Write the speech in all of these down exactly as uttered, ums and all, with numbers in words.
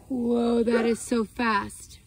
Whoa, that is so fast.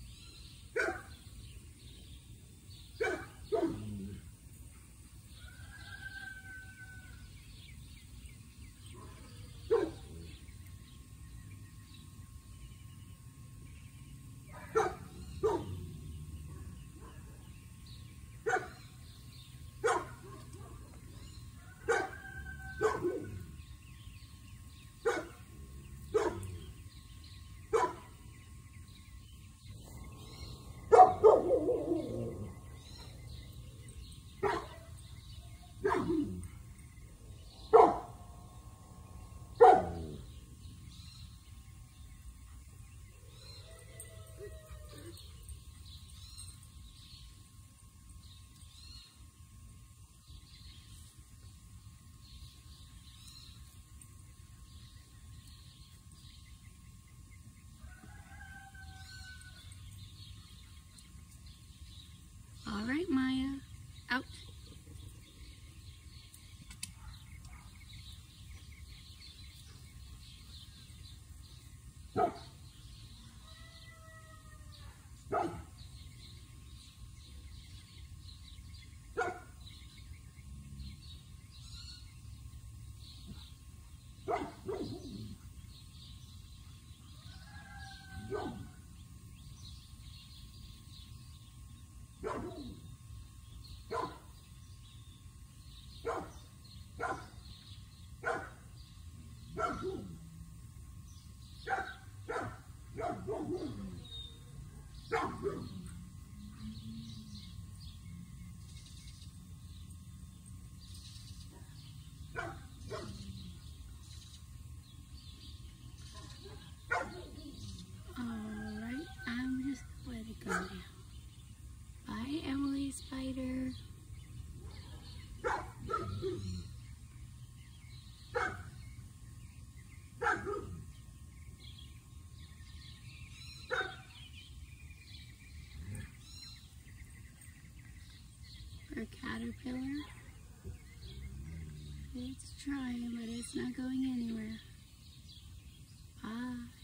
All right, Maya, out. Alright, I'm just gonna let it go now. Bye, Emily Spider. For a caterpillar, it's trying, but it's not going anywhere. Bye.